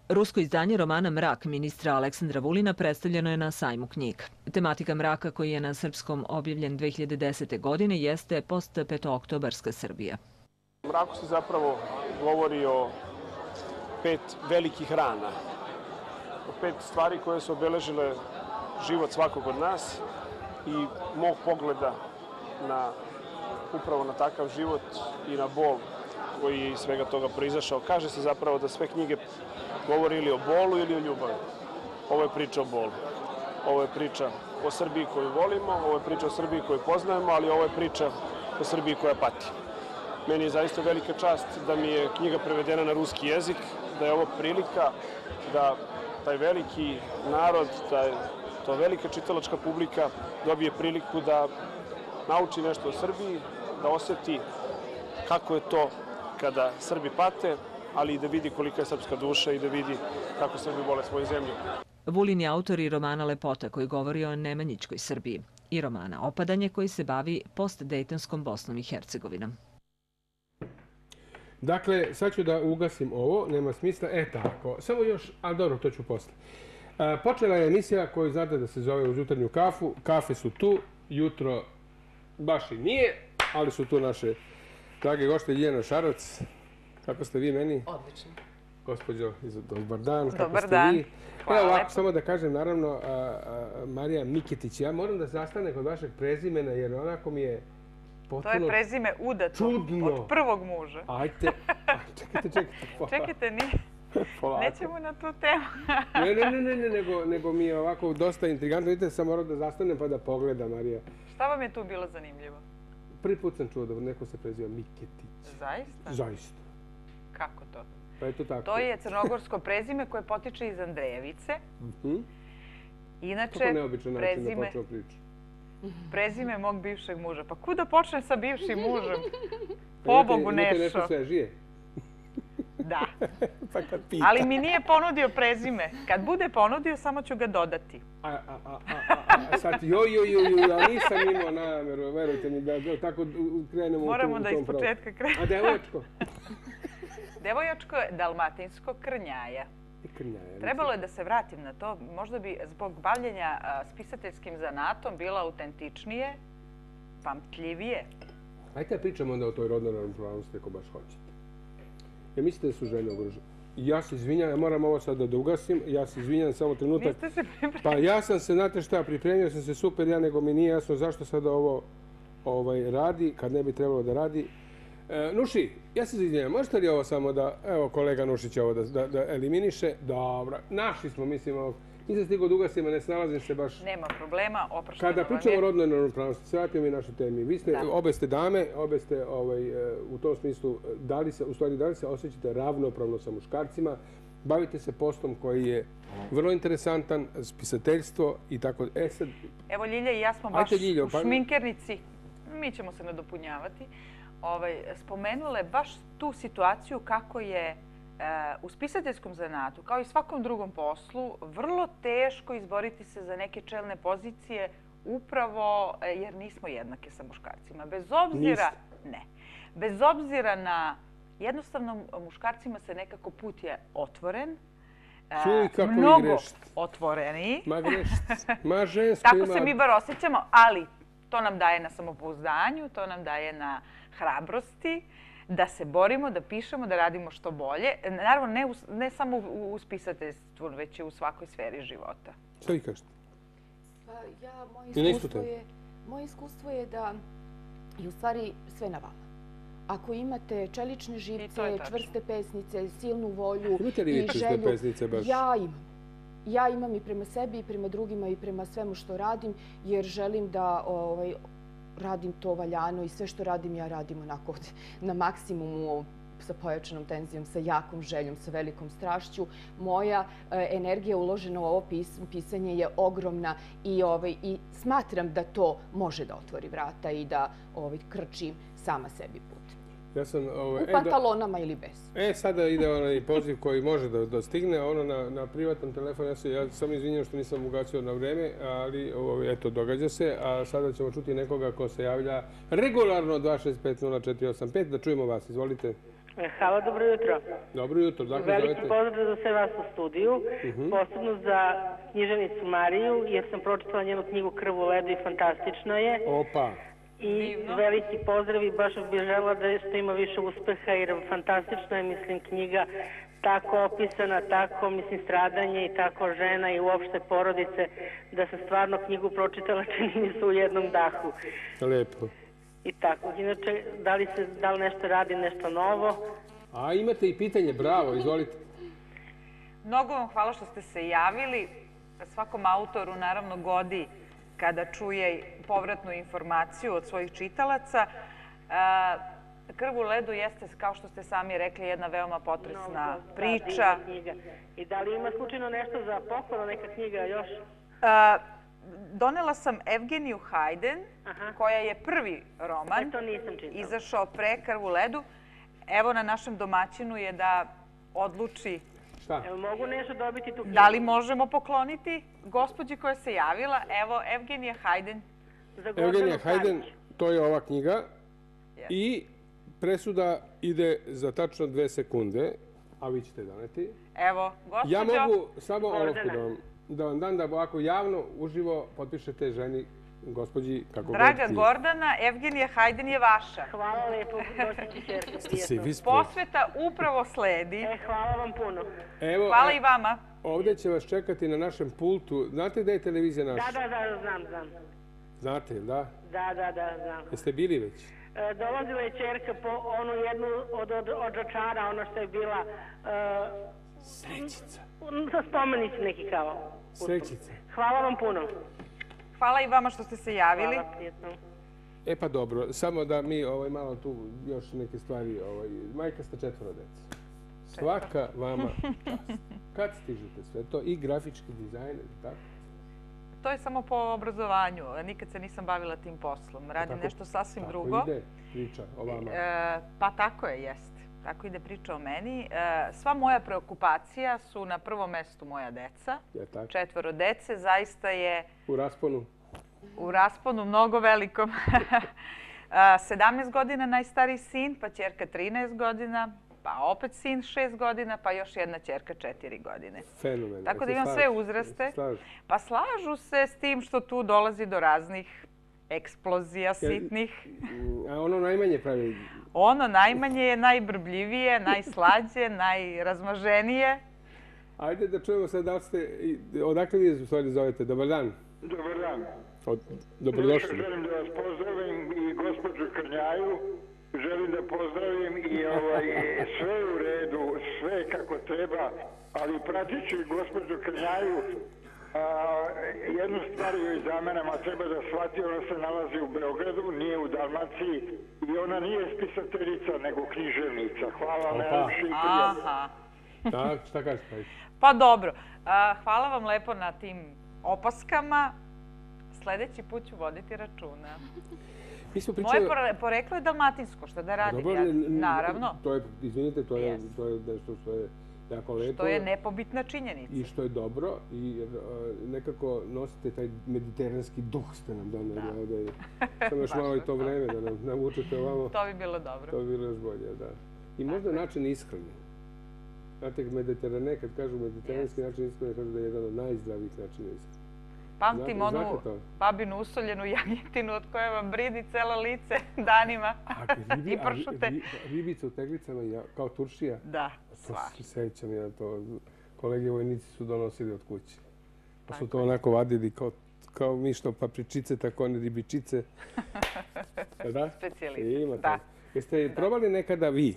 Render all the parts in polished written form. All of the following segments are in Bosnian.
Rusko izdanje romana Mrak ministra Aleksandra Vulina predstavljeno je na sajmu knjiga. Tematika Mraka, koji je na srpskom objavljen 2010. godine, jeste post-petooktobarska Srbija. U Mraku se zapravo govori o 5 velikih rana, o 5 stvari koje su obeležile život svakog od nas i mog pogleda upravo na takav život i na bol koji je iz svega toga proizašao. Kaže se zapravo da sve knjige govori ili o bolu ili o ljubavi. Ovo je priča o bolu. Ovo je priča o Srbiji koju volimo, ovo je priča o Srbiji koju poznajemo, ali ovo je priča o Srbiji koja pati. Meni je zaista velika čast da mi je knjiga prevedena na ruski jezik, da je ovo prilika da taj veliki narod, to velika čitalačka publika dobije priliku da nauči nešto o Srbiji, da oseti kako je to kada Srbi pate, ali i da vidi kolika je srpska duša i da vidi kako Srbi vole svoju zemlju. Vulin je autor i romana Lepota, koji govori o nemanjičkoj Srbiji, i romana Opadanje, koji se bavi post-dejtonskom Bosnom i Hercegovinom. Dakle, sad ću da ugasim ovo, nema smisla. Tako, samo još, ali dobro, to ću posle. Počela je emisija koju znate da se zove Uz jutarnju kafu. Kafe su tu, jutro baš i nije, ali su tu naše drage gošte Ljiljana Šarac. Kako ste vi meni? Odlično. Gospođo, dobar dan. Dobar dan. Evo ovako, samo da kažem, naravno, Marija Miketić. Ja moram da zastane kod vašeg prezimena, jer onako mi je potpuno... To je prezime udato od prvog muža. Ajte, čekajte. Čekajte, nećemo na tu temu. Ne, nego mi je ovako dosta intrigantno. Vidite, sam moram da zastanem pa da pogleda, Marija. Šta vam je tu bilo zanimljivo? Prvi put sam čuo da neko se preziva Miketić. Zaista? Zaista. Kako to? Pa je to tako. To je crnogorsko prezime koje potiče iz Andrejevice. Inače, kako neobičan način da počeo priču. Prezime mog bivšeg muža. Pa kuda počnem sa bivšim mužem? Pobogu Imate Nešo. nešto svežije? Da. Pa kad pita. Ali mi nije ponudio prezime. Kad bude ponudio, samo ću ga dodati. Sad, ja nisam imao nameru, verujte mi, da tako krenemo u tom pravu. Moramo da ispočetka krenemo. A devojačko? Devojačko je dalmatinsko Krnjaja. Trebalo je da se vratim na to. Možda bi zbog bavljenja spisateljskim zanatom bila autentičnije, pamtljivije. Ajde da pričamo onda o toj rodnoj ravnopravnosti ako baš hoćete. Ja mislite da su žene ugrožene? Ja se izvinjam, ja moram ovo sad da ugasim. Ja se izvinjam samo trenutak. Niste se pripremili? Pa ja sam se, znate šta, pripremio sam se super, nego mi nije jasno zašto sada ovo radi, kad ne bi trebalo da radi. Nuši, ja se izvinjam, možete li ovo samo da, evo kolega Nušić ovo da eliminiše? Dobro, našli smo, mislim, nisam stigao da ugasim, a ne snalazim se baš. Nema problema, oprašteno vam je. Kada pričamo o rodnoj ravnopravnosti, se vratimo i našoj temi. Vi ste, obe ste dame, obe ste u tom smislu, da li se osjećate ravnopravno sa muškarcima, bavite se poslom koji je vrlo interesantan, spisateljstvo i tako. Evo, Ljilja i ja smo baš u šminkernici, mi ćemo se nadopunjavati, spomenule baš tu situaciju kako je u spisateljskom zanatu, kao i svakom drugom poslu, vrlo teško izboriti se za neke čelne pozicije upravo jer nismo jednake sa muškarcima. Bez obzira na... Jednostavno, muškarcima se nekako put je otvoren, mnogo otvoreniji. Ma žensko ima... Tako se mi bar osjećamo, ali to nam daje na samopouzdanju, to nam daje na hrabrosti, da se borimo, da pišemo, da radimo što bolje. Naravno, ne samo u spisateljstvu, već i u svakoj sferi života. Što vi kažete? Moje iskustvo je da je u stvari sve na vama. Ako imate čelične živce, čvrste pesnice, silnu volju i želju, ja imam. Ja imam i prema sebi, i prema drugima, i prema svemu što radim, jer želim da radim to valjano i sve što radim ja radim onako na maksimumu, sa pojačanom tenzijom, sa jakom željom, sa velikom strašću. Moja energija uložena u ovo pisanje je ogromna i smatram da to može da otvori vrata i da krči sama sebi put. U pantalonama ili bez. Sada ide onaj poziv koji može da dostigne. Na privatan telefon, ja sam izvinjam što nisam ugasio na vreme, ali eto, događa se. A sada ćemo čuti nekoga ko se javlja regularno 265-0485. Da čujemo vas, izvolite. Hvala, dobro jutro. Dobro jutro, dakle zovete. Veliki pozdrav za sve vas u studiju, posebno za književnicu Mariju, jer sam pročitala njenu knjigu Krv u ledu i fantastično je. Opa! I veliki pozdrav i baš bih žela da što ima više uspeha, jer fantastično je, mislim, knjiga tako opisana, tako, mislim, stradanje i tako žena i uopšte porodice, da sam stvarno knjigu pročitala, čini mi se, u jednom dahu. Lepo. I tako. Inače, da li nešto radi, nešto novo? A imate i pitanje, bravo, izvolite. Mnogo vam hvala što ste se javili. Svakom autoru naravno godi kada čuje povratnu informaciju od svojih čitalaca. Krv u ledu jeste, kao što ste sami rekli, jedna veoma potresna priča. I da li ima slučajno nešto za poklon, neka knjiga još? Donela sam Evgeniju Hajden, koja je prvi roman. To nisam čitala. Izašao pre Krv u ledu. Evo, na našem domaćinu je da odluči mogu nešto dobiti tu knjigu. Da li možemo pokloniti gospođi koja se javila. Evo, Evgenija Hajden. Evgenija Hajden, to je ova knjiga. I presuda ide za tačno 2 sekunde, a vi ćete doneti. Evo, gospođo. Ja mogu samo olovku da vam dam da ovako javno, uživo potpišete ženi, gospođi, kako god ti. Draga Gordana, Evgenija Hajden je vaša. Hvala lepo, doći će čerka. Posveta upravo sledi. Hvala vam puno. Hvala i vama. Ovdje će vas čekati na našem pultu. Znate gde je televizija naša? Da, znam. Znate, da? Da, znam. Jeste bili već? Dolazila je čerka po onu jednu od Račara, ono što je bila... Srećica. Spomenici neki kao. Srećica. Hvala vam puno. Hvala i vama što ste se javili. Hvala, prijetno. E pa dobro, samo da mi malo tu još neke stvari... Majka ste 4 dece. Svaka vama čast. Kad stižete sve to? I grafički dizajn, tako? To je samo po obrazovanju. Nikad se nisam bavila tim poslom. Radim nešto sasvim drugo. Tako ide priča o vama? Pa tako je, jeste. Tako ide priča o meni. Sva moja preokupacija su na prvom mestu moja deca. 4 dece. Zaista je... U rasponu? U rasponu, mnogo velikom. 17 godina najstariji sin, pa ćerka 13 godina, pa opet sin 6 godina, pa još jedna ćerka 4 godine. Fenomen. Tako da imam sve uzraste. Pa slažu se s tim što tu dolazi do raznih eksplozija sitnih. A ono najmanje pravi? Ono najmanje je najbrbljivije, najslađe, najrazmaženije. Ajde da čujemo sad da ste... Odakle vi u stvari zovete? Dobar dan. Dobar dan. Dobrodošli. Želim da vas pozdravim i gospođu Krnjaju. Želim da pozdravim i sve u redu, sve kako treba, ali pratići gospođu Krnjaju, jednu stvar joj za menama treba da shvati, ona se nalazi u Beogradu, nije u Dalmaciji i ona nije spisateljica, nego književnica. Hvala vam, najlepši prijatelj. Šta kažete? Pa dobro, hvala vam lepo na tim opaskama. Sljedeći put ću voditi računa. Moje poreklo je dalmatinsko, što da radim, naravno. Izvinite, to je nešto što je jako lepo. Što je nepobitna činjenica. I što je dobro, i nekako nosite taj mediteranski duh ste nam doneli. Samo još malo i to vreme da nam navučete ovamo. To bi bilo dobro. To bi bilo još bolje, da. I možda način ishrane. Znate, Mediterane, kad kažu mediteranski način ishrane, kažu da je jedan od najzdravijih načina ishrane. Pamtim onu babinu usoljenu jagnjetinu od koje vam bridi celo lice danima i pršute. Ribica u teglicama kao turšija? Da, svašta. Sećam ja to. Kolege vojnici su donosili od kuće. Pa su to onako vadili kao mišno papričice, tako one ribičice. Specijalist, da. Jeste probali nekada vi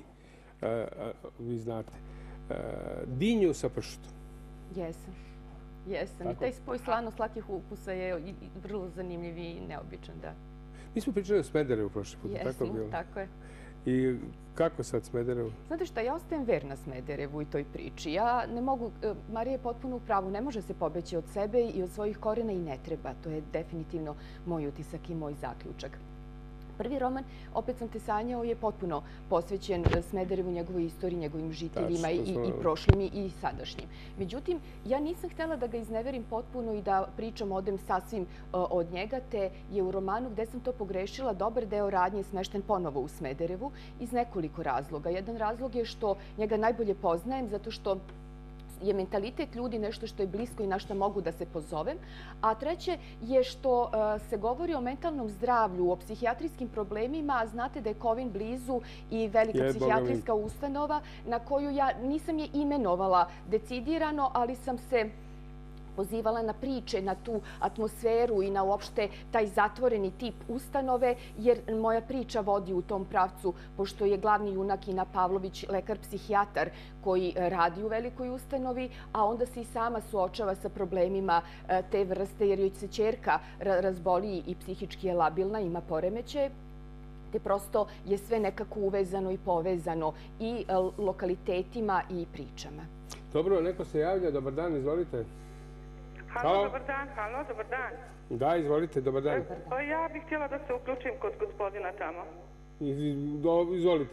znate, dinju sa pršutom? Jesam. Jesam. I taj spoj slano-slatkih ukusa je vrlo zanimljiv i neobičan, da. Mi smo pričali o Smederevu prošli put, tako je bilo? Jesmo, tako je. I kako sad Smederevu? Znate šta, ja ostajem verna Smederevu i toj priči. Ja ne mogu, Marija je potpuno u pravu, ne može se pobeći od sebe i od svojih korena i ne treba. To je definitivno moj utisak i moj zaključak. Prvi roman, Opet sam te sanjao, je potpuno posvećen Smederevu, njegovoj istoriji, njegovim žiteljima i prošlim i sadašnjim. Međutim, ja nisam htjela da ga izneverim potpuno i da pričam odem sasvim od njega, te je u romanu Gde sam to pogrešila dobar deo radnje smešten ponovo u Smederevu iz nekoliko razloga. Jedan razlog je što njega najbolje poznajem zato što je mentalitet ljudi nešto što je blisko i na što mogu da se pozovem. A treće je što se govori o mentalnom zdravlju, o psihijatrijskim problemima. Znate da je Kovin blizu i velika psihijatrijska ustanova na koju ja nisam je imenovala decidirano, ali sam se pozivala na priče, na tu atmosferu i na uopšte taj zatvoreni tip ustanove, jer moja priča vodi u tom pravcu, pošto je glavni junak Ina Pavlović lekar-psihijatar koji radi u velikoj ustanovi, a onda se i sama suočava sa problemima te vrste, jer joj se ćerka razboli i psihički je labilna, ima poremećaje. Te prosto je sve nekako uvezano i povezano i lokalitetima i pričama. Dobro, neko se javlja. Dobar dan, izvolite. Halo, dobar dan. Halo, dobar dan. Da, izvolite, dobar dan. Ja bih htjela da se uključim kod gospodina tamo. Izvolite.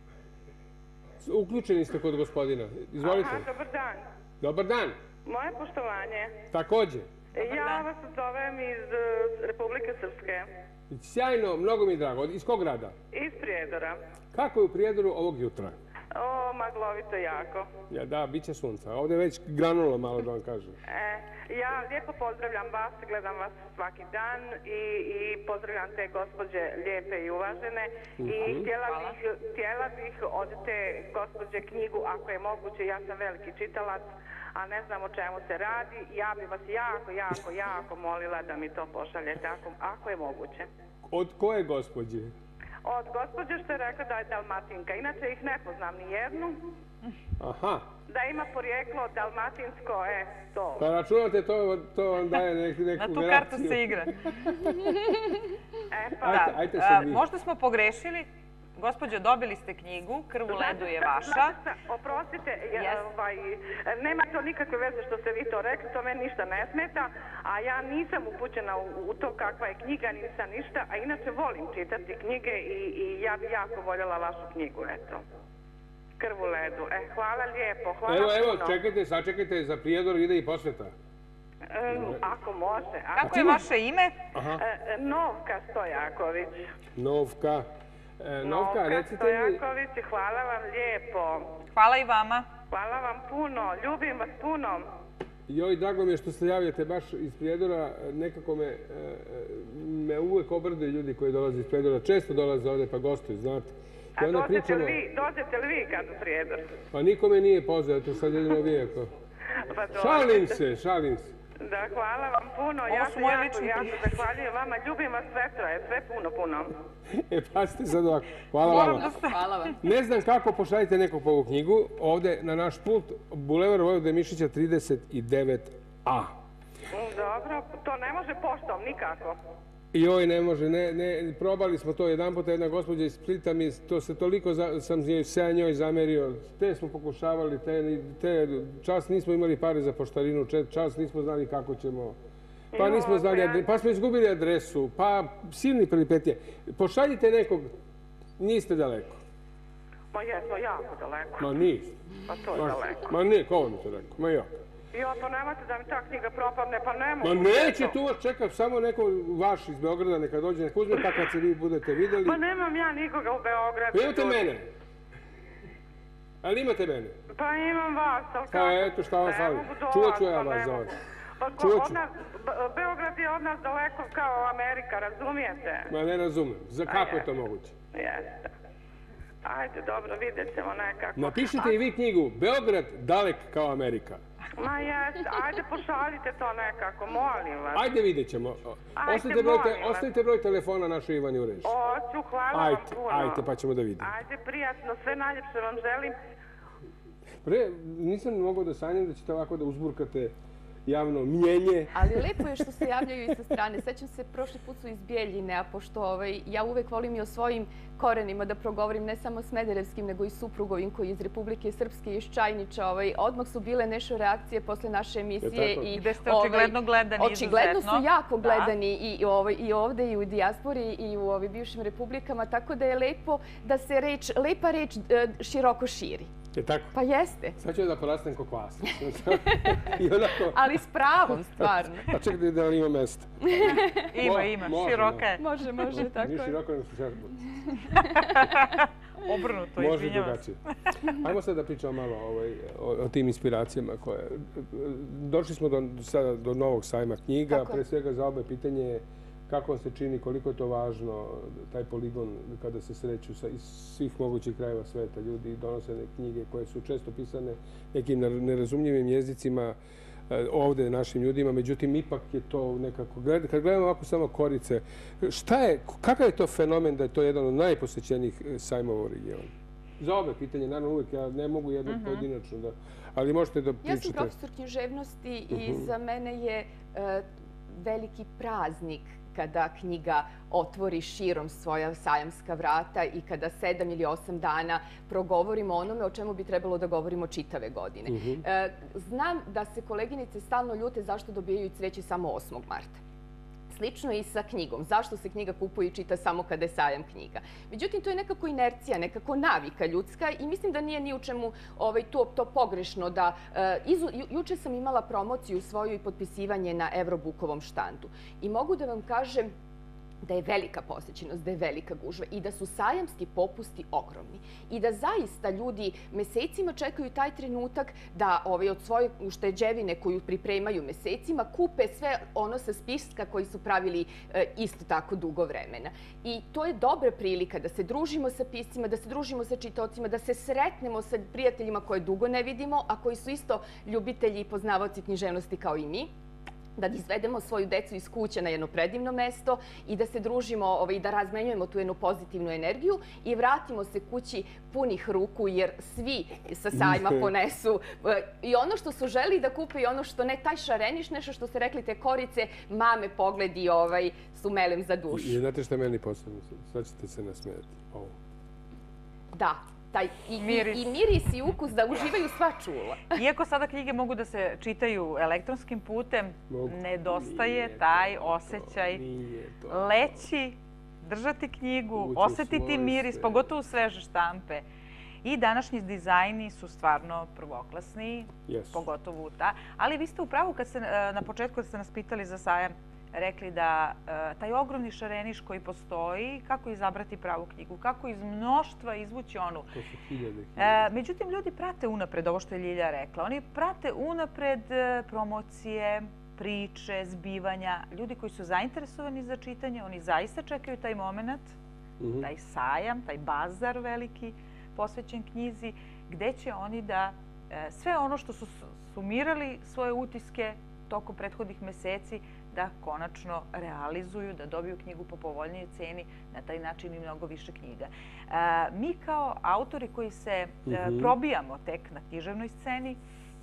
Uključeni ste kod gospodina. Izvolite. Aha, dobar dan. Dobar dan. Moje poštovanje. Također. Ja vas zovem iz Republike Srpske. Sjajno, mnogo mi je drago. Iz kog grada? Iz Prijedora. Kako je u Prijedoru ovog jutra? Maglovito jako. Ja, da, bit će sunca. Ovdje je već granulo malo, da vam kažem. Ja lijepo pozdravljam vas, gledam vas svaki dan i pozdravljam te gospođe lijepe i uvažene. I htjela bih od te gospođe knjigu, ako je moguće, ja sam veliki čitalac, a ne znam o čemu se radi. Ja bih vas jako molila da mi to pošaljete, ako je moguće. Od koje gospođe? Od gospođe što je rekla da je Dalmatinka. Inače ih ne poznam ni jednu. Aha. Da ima porijeklo dalmatinsko, to. Pa računate, to vam daje neku garanciju. Na tu kartu se igra. Ajte sad vi. Možda smo pogrešili. Gospođo, dobili ste knjigu, Krv u ledu je vaša. Oprostite, nema to nikakve veze što ste vi to rekli, to meni ništa ne smeta, a ja nisam upućena u to kakva je knjiga, nisam ništa, a inače volim čitati knjige i ja bih jako voljela vašu knjigu, eto. Krv u ledu. Hvala lijepo, hvala puno. Evo, sačekajte, za Prijedor ide i posveta. Ako može. Kako je vaše ime? Novka Stojaković. Novka, recite mi... Stojaković, hvala vam lijepo. Hvala i vama. Hvala vam puno, ljubim vas puno. Joj, drago mi je što se javljate baš iz Prijedora. Nekako me uvijek obrduju ljudi koji dolaze iz Prijedora. Često dolaze ovdje pa gostuju, znate. A dođete li vi kad u Prijedor? Pa niko me nije pozvao, to sad jedino vi ako... Šalim se. Da, hvala vam puno. Ja se jako zahvaljujem vama. Ljubim vas sve troje, sve puno. Pazite sad ovako. Hvala vam. Ne znam kako, pošaljite nekog po ovu knjigu. Ovdje na naš pult, Bulevar Vojvode Mišića 39A. Dobro, to ne može poštom nikako. Joj, ne može, probali smo to jedan puta, jedna gospođa iz Splita mi, to se toliko sam se njoj zamerio, te smo pokušavali, čas nismo imali pare za poštarinu, čas nismo znali kako ćemo, pa nismo znali, pa smo izgubili adresu, pa silni peripetije. Pošaljite nekog, niste daleko. Ma jesmo jako daleko. Ma niste. Pa to je daleko. Ma nije, ko vam to rekao, ma jako. Jo, pa nemate da mi ta knjiga propadne, pa ne mogu. Ma neće, tu vas čeka samo neko vaš iz Beograda, neka dođe, neka uzme, pa kad se vi budete vidjeli... Pa nemam ja nikoga u Beogradu. Pa imate mene. Ali imate mene. Pa imam vas, ali kako? Pa eto, šta vam fali. Čuvat ću ja vas za vas. Beograd je od nas daleko kao Amerika, razumijete? Ma ne razumem. Za kako je to moguće? Jeste. Ajde, dobro, vidjet ćemo nekako. Napišite i vi knjigu Beograd dalek kao Amerika. Ma jeste, ajde pošaljite to nekako, molim vas. Ajde, vidjet ćemo. Ostavite broj telefona našoj Ivani Urež. Oću, hvala vam puno. Ajde, pa ćemo da vidimo. Ajde, prijatno, sve najljepše vam želim. Nisam mogao da sanjam da ćete ovako da uzburkate javno mnjenje. Ali lepo je što se javljaju i sa strane. Sećam se, prošli put su iz Bijeljine, a pošto ja uvek volim i o svojim korenima da progovorim, ne samo smederevskim, nego i suprugovim koji iz Republike Srpske i iz Čajniča. Odmah su bile nešto reakcije posle naše emisije. Gde ste očigledno gledani izuzetno. Očigledno su jako gledani i ovde i u dijaspori i u bivšim republikama, tako da je lepo da se lepa reč široko širi. Je tako? Pa jeste. Sad ću da porastem ko kvas. Ali s pravom, stvarno. Pa čekaj da li ima mesta. Ima, široka je. Može, tako je. Nije široko, nego su šarpo. Obrnuto, izvinjavam se. Može drugačije. Ajmo sad da pričamo malo o tim inspiracijama koje... Došli smo sada do novog sajma knjiga. Pre svega za obe pitanje je kako vam se čini, koliko je to važno, taj poligon kada se sreću iz svih mogućih krajeva sveta. Ljudi donose knjige koje su često pisane nekim nerazumljivim jezicima ovde našim ljudima, međutim, ipak je to nekako... Kad gledamo ovako samo korice, kakav je to fenomen da je to jedan od najposećenijih sajmova u regionu? Za obe pitanje, naravno uvijek, ja ne mogu jedno pojedinačno da... Ali možete da pričate... Ja sam profesor književnosti i za mene je veliki praznik kada knjiga otvori širom svoja sajamska vrata i kada 7 ili 8 dana progovorimo o onome o čemu bi trebalo da govorimo čitave godine. Znam da se koleginice stalno ljute zašto dobijaju cveće samo 8. marta. Slično i sa knjigom. Zašto se knjiga kupuje i čita samo kada je sajam knjiga? Međutim, to je nekako inercija, nekako navika ljudska i mislim da nije ni u čemu to pogrešno. Juče sam imala promociju svoju i potpisivanje na Eurobookovom štandu. I mogu da vam kažem da je velika posjećenost, da je velika gužva i da su sajamski popusti ogromni. I da zaista ljudi mesecima čekaju taj trenutak da od svoje ušteđevine koju pripremaju mesecima kupe sve ono sa spiska koji su pravili isto tako dugo vremena. I to je dobra prilika da se družimo sa piscima, da se družimo sa čitaocima, da se sretnemo sa prijateljima koje dugo ne vidimo, a koji su isto ljubitelji i poznavaoci književnosti kao i mi. Da izvedemo svoju decu iz kuće na jedno predivno mesto i da se družimo i da razmenjujemo tu jednu pozitivnu energiju i vratimo se kući punih ruku jer svi sa sajma ponesu i ono što su želi da kupe i ono što ne, taj šareniš, nešto što ste rekli, te korice, mame pogledi su melem za dušu. I znate što je meni posebno? Sad ćete se nasmijati. Da. I miris i ukus da uživaju sva čula. Iako sada knjige mogu da se čitaju elektronskim putem, nedostaje taj osjećaj leći, držati knjigu, osjetiti miris, pogotovo sveže štampe. I današnji dizajni su stvarno prvoklasni, pogotovo ta. Ali vi ste u pravu na početku kad ste nas pitali za sajam, rekli da taj ogromni šareniš koji postoji, kako izabrati pravu knjigu, kako iz mnoštva izvući onu. To su hiljade. Međutim, ljudi prate unapred ovo što je Ljilja rekla. Oni prate unapred promocije, priče, zbivanja. Ljudi koji su zainteresovani za čitanje, oni zaista čekaju taj moment, taj sajam, taj bazar veliki posvećen knjizi, gde će oni da sve ono što su sumirali svoje utiske tokom prethodnih meseci, da konačno realizuju, da dobiju knjigu po povoljnijoj ceni, na taj način i mnogo više knjiga. Mi kao autori koji se probijamo tek na književnoj sceni,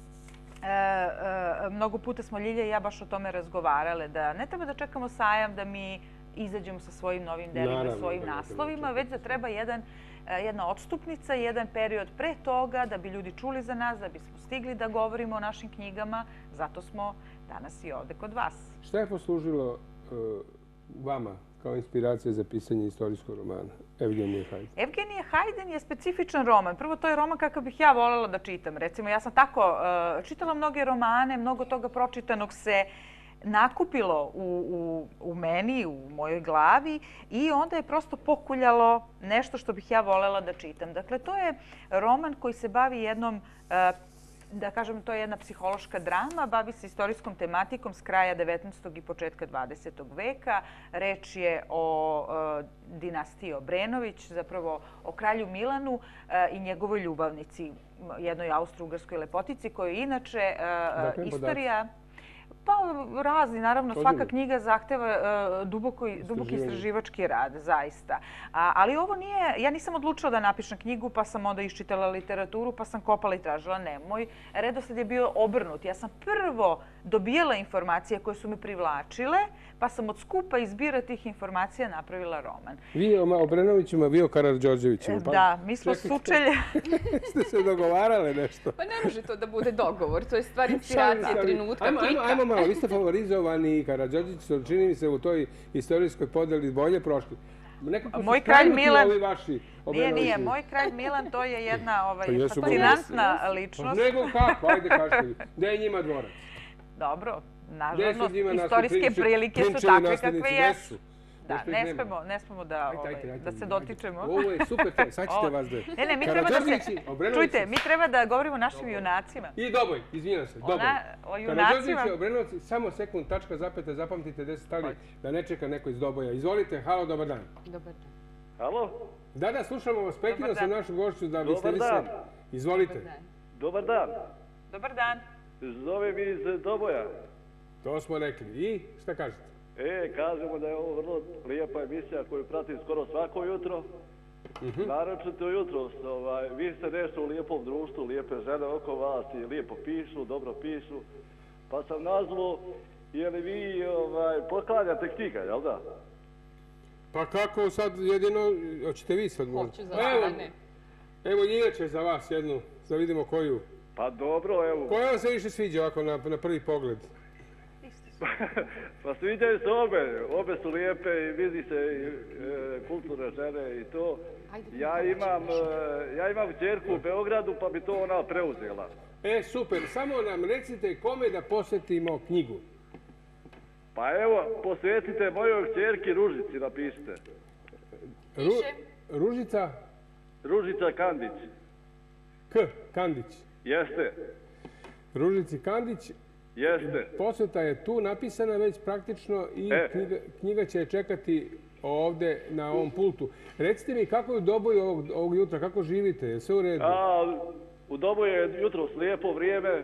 mnogo puta smo Ljilja i ja baš o tome razgovarale, da ne treba da čekamo sajam da mi izađemo sa svojim novim delima, svojim naslovima, već da treba jedna odstupnica, jedan period pre toga da bi ljudi čuli za nas, da bismo stigli da govorimo o našim knjigama. Zato smo danas i ovde kod vas. Šta je poslužilo vama kao inspiracija za pisanje istorijskog romana Evgenije Hajden? Evgenije Hajden je specifičan roman. Prvo, to je roman kakav bih ja voljela da čitam. Recimo, ja sam tako čitala mnoge romane, mnogo toga pročitanog se nakupilo u meni, u mojoj glavi i onda je prosto pokuljalo nešto što bih ja voljela da čitam. Dakle, to je roman koji se bavi jednom, da kažem, to je jedna psihološka drama, bavi se istorijskom tematikom s kraja 19. i početka 20. veka. Reč je o dinastiji Obrenović, zapravo o kralju Milanu i njegovoj ljubavnici, jednoj austro-ugarskoj lepotici, koju inače istorija... Pa razni, naravno, svaka knjiga zahteva duboki istraživački rad, zaista. Ali ovo nije, ja nisam odlučila da napišem knjigu, pa sam onda iščitala literaturu, pa sam kopala i tražila. Ne, moj redosled je bio obrnut. Ja sam prvo dobijala informacije koje su me privlačile, pa sam od skupa izbira tih informacija napravila roman. Vi o Obrenovićima, vi o Karađorđevićima. Da, mi smo sučelje. Ste se dogovarale nešto? Pa ne može to da bude dogovor, to je stvar inspiracije, trenutka, klika. Ajmo malo, vi ste favorizovani, Karađorđević su, čini mi se, u toj istorijskoj podeli bolje prošli. Moj kralj Milan, nije, moj kralj Milan, to je jedna fascinantna ličnost. Nego kako, ajde kažete, gde je njima dvorac? Dobro, nažalost, istorijske prilike su takve kakve jesu. Da, ne smemo da se dotičemo. Ovo je super, sad ćete vas dve. Ne, mi treba da se... Čujte, mi treba da govorimo o našim junacima. I Doboj, izvinjam se, Doboj. O junacima... Obrenovići, samo sekund, tačka, zapeta, zapamtite gde ste stali, da ne čeka neko iz Doboja. Izvolite, halo, dobar dan. Dobar dan. Halo? Da, slušamo vas, prekidao sam našu gošću da biste vi se... Izvolite. Dobar dan. Dobar dan. Zovem iz Doboja. To smo rekli. I šta kažete? Kažemo da je ovo vrlo lijepa emisija koju pratim skoro svako jutro. Naročito jutros. Vi ste nešto u lijepom društvu, lijepe žene oko vas i lijepo pišu, dobro pišu. Pa sam nazvao, je li vi poklanjate knjiga, jel da? Pa kako sad jedino, hoćete vi sad govoriti? Hoću za mene. Evo inače za vas jednu, da vidimo koju. Pa dobro, evo. Koja vam se više sviđa ovako na prvi pogled? Pa sviđaju se obe su lijepe i vidi se kulturne žene i to. Ja imam kćerku u Beogradu pa bi to ona preuzela. Super, samo nam recite kome da posjetimo knjigu. Pa evo, posvetite mojoj kćerki Ružici, napišite. Ružica? Ružica Kandić. Kandić. Jeste. Ružici Kandić. Jeste. Posveta je tu napisana već praktično i knjiga će čekati ovde na ovom pultu. Recite mi kako je u Doboju ovog jutra, kako živite, je sve u redu? U Doboju je jutro lijepo vrijeme.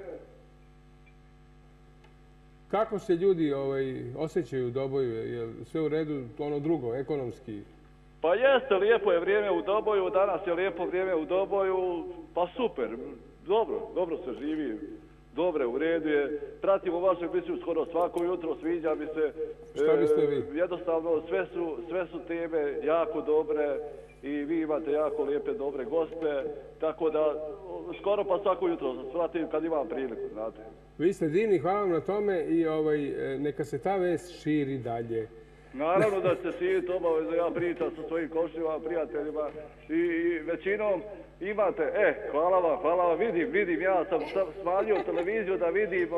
Kako se ljudi osjećaju u Doboju, je sve u redu, ono drugo, ekonomski? Pa jeste, lijepo je vrijeme u Doboju, danas je lijepo vrijeme u Doboju, pa super, dobro se živi. Dobre, u redu je. Pratimo vašu emisiju skoro svako jutro, sviđa mi se. Šta biste vi? Jednostavno, sve su teme jako dobre i vi imate jako lijepe, dobre goste. Tako da, skoro pa svako jutro pratim kad imam priliku, znate. Vi ste divni, hvala vam na tome i neka se ta vest širi dalje. Naravno da se širi, to obavezno ja pričam sa svojim komšijama, prijateljima i većinom imate, hvala vam, vidim, ja sam smanjio televiziju da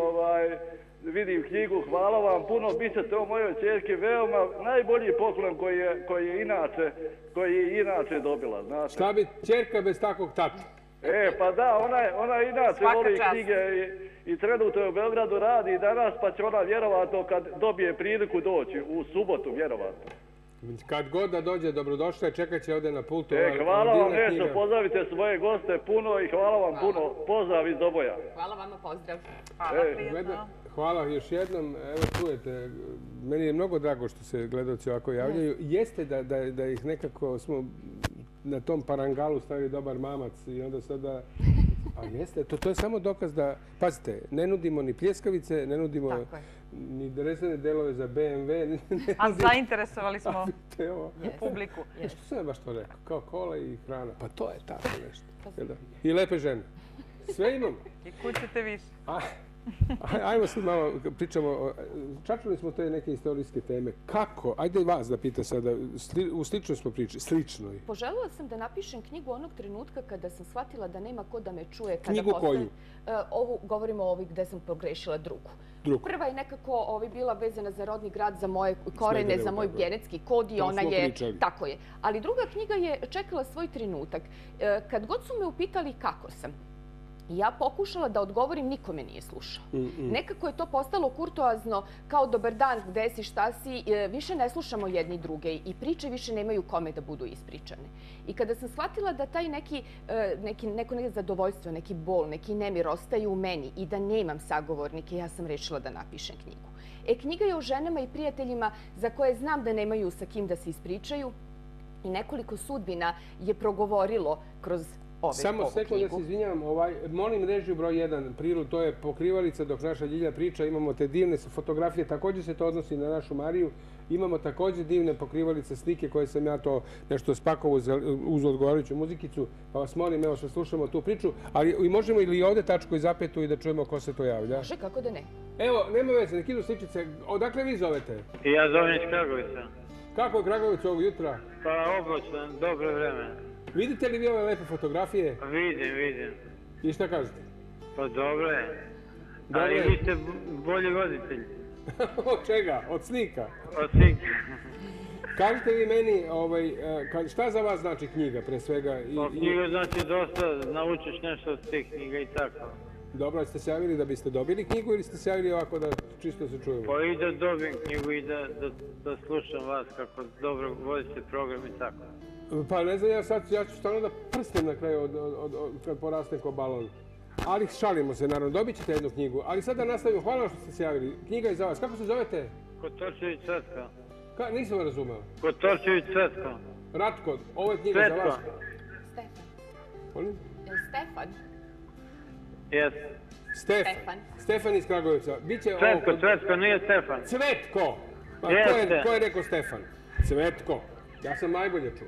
vidim knjigu, hvala vam puno, bit ćete o mojoj ćerki veoma najbolji poklon koji je inače dobila, znate. Šta bi ćerka bez takvog tata? Pa da, ona inače voli knjige i trenutno je u Beogradu radi i danas, pa će ona vjerovatno kad dobije priliku doći, u subotu vjerovatno. Kad god da dođe, dobrodošla, čekat će ovdje na pultu. Hvala vam nešto, pozdravite svoje goste puno i hvala vam puno. Pozdrav iz Doboja. Hvala vama, pozdrav. Hvala još jednom. Evo čujete, meni je mnogo drago što se gledalci ovako javljaju. Jeste da ih nekako smo na tom parangalu stavili dobar mamac i onda sada... A jeste, to je samo dokaz da, pazite, ne nudimo ni pljeskavice, ne nudimo ni rezane delove za BMW. A zainteresovali smo publiku. Što sam ja baš to rekao? Kao kola i hrana. Pa to je tako nešto. I lepe žene. Sve imamo. I kućete više. Ajmo sad malo pričamo, čačuli smo te neke istorijske teme. Kako? Ajde vas da pita sada, u sličnoj smo priči, sličnoj. Poželjela sam da napišem knjigu onog trenutka kada sam shvatila da nema ko da me čuje. Knjigu koju? Govorimo o ovih gde sam pogrešila drugu. Prva je nekako bila vezana za rodni grad, za moje korene, za moj genetski kod i ona je... Tako je. Ali druga knjiga je čekala svoj trenutak. Kad god su me upitali kako sam, ja pokušala da odgovorim, niko me nije slušao. Nekako je to postalo kurtoazno, kao dobar dan, gde si, šta si, više ne slušamo jedni druge i priče više nemaju kome da budu ispričane. I kada sam shvatila da taj neko zadovoljstvo, neki bol, neki nemir ostaje u meni i da nemam sagovornike, ja sam rešila da napišem knjigu. Knjiga je o ženama i prijateljima za koje znam da nemaju sa kim da se ispričaju i nekoliko sudbina je progovorilo kroz ovu knjigu. Samo sekund, ja se izvinjavam, molim režiju broj 1, Prilu, to je pokrivalica dok naša Ljilja priča, imamo te divne fotografije, također se to odnosi na našu Mariju, imamo također divne pokrivalice slike koje sam ja to nešto spakovao uz odgovarajuću muzikicu, pa vas molim, evo što slušamo tu priču, ali možemo ili ovdje tačku i zapetu i da čujemo ko se to javlja? Može, kako da ne? Evo, nema veze, nek idu sličice, odakle vi zovete? Ja zovem iz Kragovica. Kako je Kragovica ovog jutra? Pa oblačno, dobro vreme. Vidite li vi ove lepe fotografije? Vidim. I šta kažete? Pa dobro je. Ali vi ste bolji voditelj. Od čega? Od slika? Od slika. Kažete vi meni, šta za vas znači knjiga, pre svega? Knjiga znači dosta, naučiš nešto od tih knjiga i tako. Dobro, ste se javili da biste dobili knjigu ili ste se javili ovako da čisto se čujemo? Pa i da dobijem knjigu i da slušam vas kako dobro vodite program i tako. Pa ne znam, ja ću stvarno da prstim na kraju kad porastem ko balon. Ali šalimo se, naravno, dobit ćete jednu knjigu. Ali sad da nastavimo, hvala vam što ste se javili. Knjiga je za vas. Kako se zovete? Kotorčević Cvetko. Nisam vam razumeo. Kotorčević Cvetko. Ratko, ovo je knjiga za vas. Stefan. Molim? Stefan? Jes. Stefan. Stefan iz Kragovica. Cvetko, nije Stefan. Cvetko! Jeste. Ko je rekao Stefan? Cvetko. Ja sam najbolje čuo.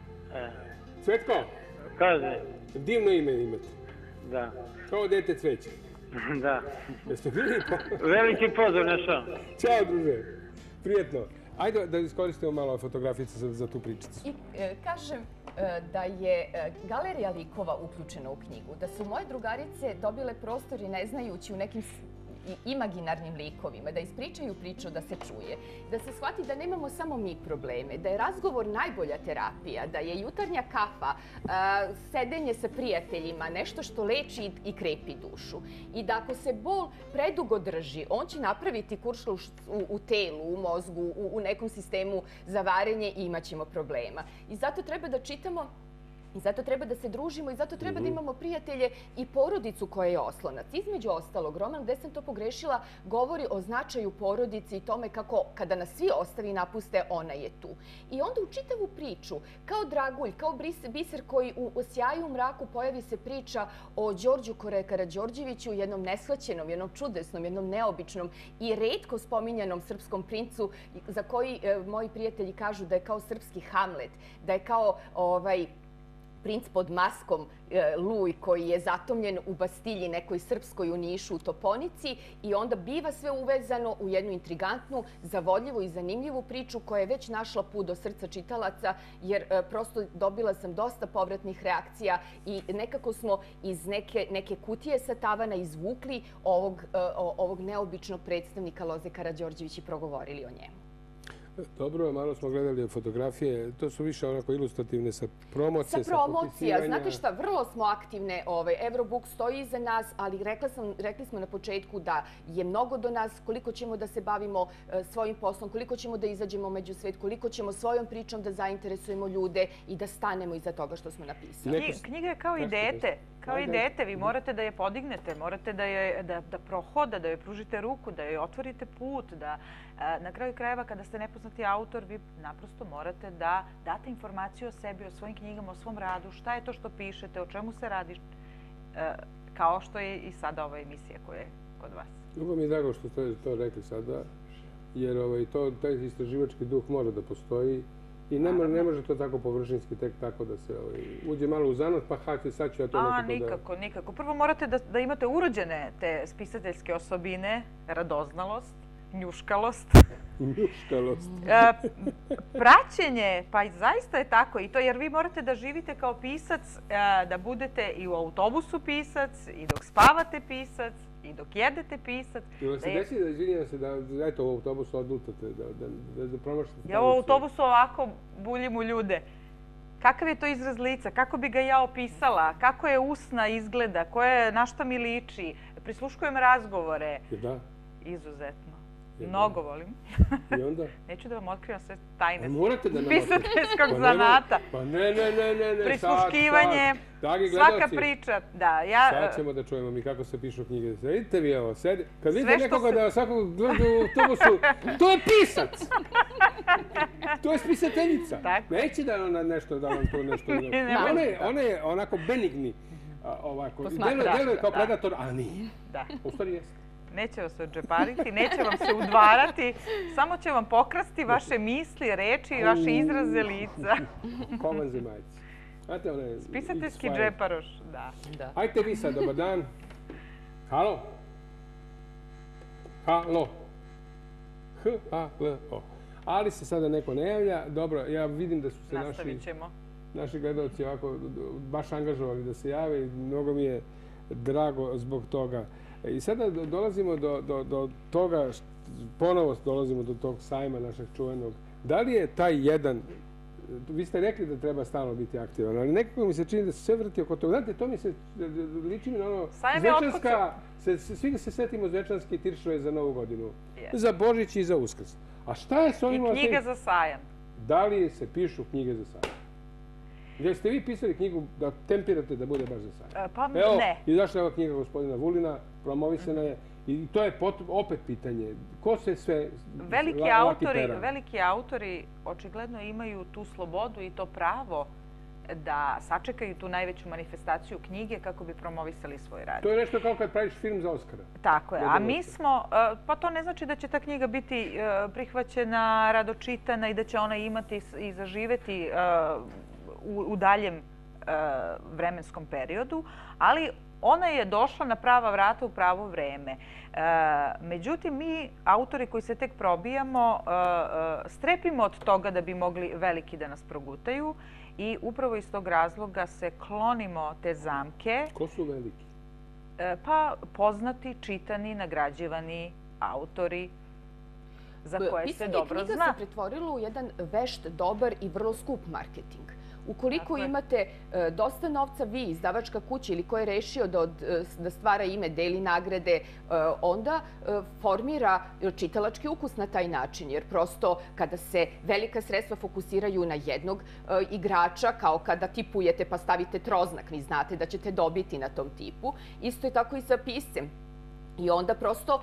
Cvetko? Kaže. Divno ime imate. Da. Kao dete cveće. Da. Jeste bili? Veliki pozdrav na šao. Ćao, druže. Prijetno. Ajde da iskoristimo malo fotografice za tu pričicu. I kažem da je galerija likova uključena u knjigu. Da su moje drugarice dobile prostor i ne znajući u nekim imaginarnim likovima, da ispričaju priču, da se čuje, da se shvati da nemamo samo mi probleme, da je razgovor najbolja terapija, da je jutarnja kafa, sedenje sa prijateljima, nešto što leči i krepi dušu. I da ako se bol predugo drži, on će napraviti kuršluš u telu, u mozgu, u nekom sistemu za varenje i imat ćemo problema. I zato treba da čitamo, i zato treba da se družimo i zato treba da imamo prijatelje i porodicu koja je oslonac. Između ostalog, roman Gde sam to pogrešila govori o značaju porodici i tome kako kada nas svi ostali napuste, ona je tu. I onda u čitavu priču, kao dragulj, kao biser koji u sjaju mraku pojavi se priča o Đorđu Karađorđeviću, jednom neshvaćenom, jednom čudesnom, jednom neobičnom i retko spominjanom srpskom princu za koji moji prijatelji kažu da je kao srpski Hamlet, da je kao princ pod maskom Luj koji je zatomljen u Bastilji nekoj srpskoj u Nišu u Toponici i onda biva sve uvezano u jednu intrigantnu, zavodljivu i zanimljivu priču koja je već našla put do srca čitalaca jer prosto dobila sam dosta povratnih reakcija i nekako smo iz neke kutije sa tavana izvukli ovog neobičnog predstavnika Loze Karađorđević i progovorili o njemu. Dobro, malo smo gledali fotografije. To su više onako ilustrativne sa promocije, sa promocija. Znate šta, vrlo smo aktivne. Eurobook stoji iza nas, ali rekli smo na početku da je mnogo do nas, koliko ćemo da se bavimo svojim poslom, koliko ćemo da izađemo među svet, koliko ćemo svojom pričom da zainteresujemo ljude i da stanemo iza toga što smo napisali. Knjiga je kao i dete. Kao i dete, vi morate da je podignete, morate da prohoda, da joj pružite ruku, da joj otvorite put, da na kraju krajeva kada ste nepoznati autor, vi naprosto morate da date informaciju o sebi, o svojim knjigama, o svom radu, šta je to što pišete, o čemu se radi, kao što je i sada ova emisija koja je kod vas. Ljubav mi je drago što ste to rekli sada, jer taj istraživački duh mora da postoji. I ne može to tako površinski, tek tako da se uđe malo u zanat, pa sad ću ja to nekako da... Nikako. Prvo morate da imate urođene te spisateljske osobine, radoznalost, njuškalost. Njuškalost. Praćenje, pa zaista je tako i to, jer vi morate da živite kao pisac, da budete i u autobusu pisac, i dok spavate pisac, i dok jedete pisac. Ili se desi da, izvinjam se, da eto u autobusu odlutate, da promašate stanicu? Ja u autobusu ovako buljim u ljude. Kakav je to izraz lica? Kako bi ga ja opisala? Kako je usna izgleda? Na šta mi liči? Prisluškujem razgovore. Da. Izuzetno. Mnogo volim. I onda? Neću da vam otkrivam sve tajne pisateljskog zanata. Pa ne. Prisluškivanje, svaka priča. Sad ćemo da čujemo mi kako se pišu knjige. Vidite vi ovo, kad vidite nekoga da svakog gleda u autobusu, to je pisac! To je spisateljica. Neće da ona nešto, da vam to nešto... Ona je onako benigni. Deluje kao predator, a nije. U stvari jeste. Neće vas odžepariti, neće vam se udvarati, samo će vam pokrasti vaše misli, reči i vaše izraze lica. Kovan zemaljci. Spisateljski džeparoš, da. Ajte vi sad, dobar dan. Halo? Halo? H-A-L-O. Ali se sada neko ne javlja. Dobro, ja vidim da su se naši gledalci ovako baš angažovali da se jave i mnogo mi je drago zbog toga. I sada dolazimo do toga, ponovo dolazimo do tog sajma našeg čuvenog. Da li je taj jedan, vi ste rekli da treba stalno biti aktivan, ali nekako mi se čini da se sve vrti oko toga. Znate, to mi se liči mi na ono Zvečanska, svi se setimo Zvečanske tiršove za Novu godinu, za Božić i za Uskrs. A šta je s ovim... I knjige za sajam. Da li se pišu knjige za sajam? Jel ste vi pisali knjigu da tempirate da bude baš za sajam? Pa ne. Evo, izašla je ova knjiga gospodina Vulina, promovisana je i to je opet pitanje. Ko se sve... Veliki autori očigledno imaju tu slobodu i to pravo da sačekaju tu najveću manifestaciju knjige kako bi promovisali svoj rad. To je nešto kao kad praviš film za Oskara. Tako je. A mi smo... Pa to ne znači da će ta knjiga biti prihvaćena, rado čitana i da će ona imati i zaživeti u daljem vremenskom periodu, ali ona je došla na prava vrata u pravo vreme. Međutim, mi, autori koji se tek probijamo, strepimo od toga da bi mogli veliki da nas progutaju i upravo iz tog razloga se klonimo te zamke. Ko su veliki? Pa poznati, čitani, nagrađivani autori za koje se dobro zna. Pisanje knjiga se pretvorilo u jedan vešt, dobar i vrlo skup marketing. Ukoliko imate dosta novca, vi, izdavačka kuća ili ko je rešio da stvara ime, deli nagrade, onda formira čitalački ukus na taj način. Jer prosto kada se velika sredstva fokusiraju na jednog igrača, kao kada tipujete pa stavite troznak, vi znate da ćete dobiti na tom tipu. Isto je tako i sa piscem. I onda prosto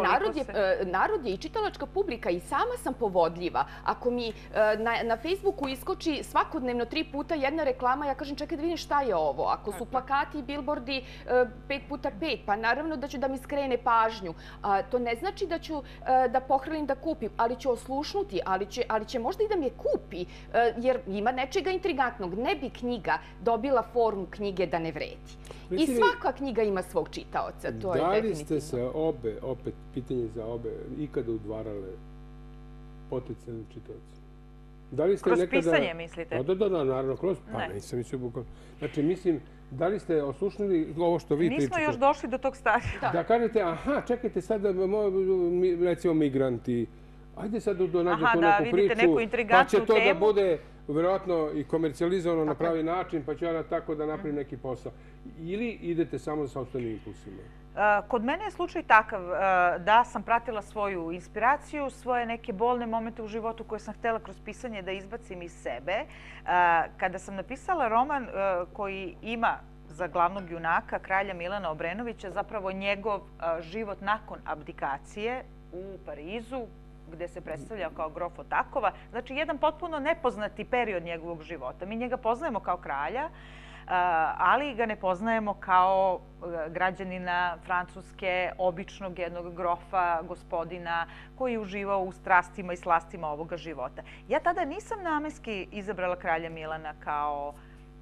narod je i čitalačka publika i sama sam povodljiva. Ako mi na Facebooku iskoči svakodnevno 3 puta jedna reklama, ja kažem čekaj da vidim šta je ovo. Ako su plakati i bilbordi 5x5, pa naravno da ću da mi skrene pažnju. To ne znači da ću da pohralim da kupim, ali ću oslušnuti, ali će možda i da mi je kupi, jer ima nečega intrigantnog. Ne bi knjiga dobila formu knjige da ne vredi. I svaka knjiga ima svog čitaoca, to je definitivno. Da li ste se obe, opet pitanje za obe, ikada udvarale potencijalnim čitaocima? Kroz pisanje, mislite? Da, naravno, kroz... Pa nisam mislio bukvalno. Znači, mislim, da li ste oslušnili ovo što vi pričate? Nismo još došli do tog stadija. Da kažete, aha, čekajte sad, recimo migranti, ajde sad da nađe tu neku priču, pa će to da bude vjerojatno i komercijalizovano na pravi način, pa ću ja tako da napravim neki posao. Ili idete samo sa sopstvenim impulsima? Kod mene je slučaj takav da sam pratila svoju inspiraciju, svoje neke bolne momente u životu koje sam htjela kroz pisanje da izbacim iz sebe. Kada sam napisala roman koji ima za glavnog junaka kralja Milana Obrenovića, zapravo njegov život nakon abdikacije u Parizu, gde se predstavljao kao grof Otakova. Znači, jedan potpuno nepoznati period njegovog života. Mi njega poznajemo kao kralja, ali ga ne poznajemo kao građanina Francuske, običnog jednog grofa, gospodina koji je uživao u strastima i slastima ovoga života. Ja tada nisam namenski izabrala kralja Milana kao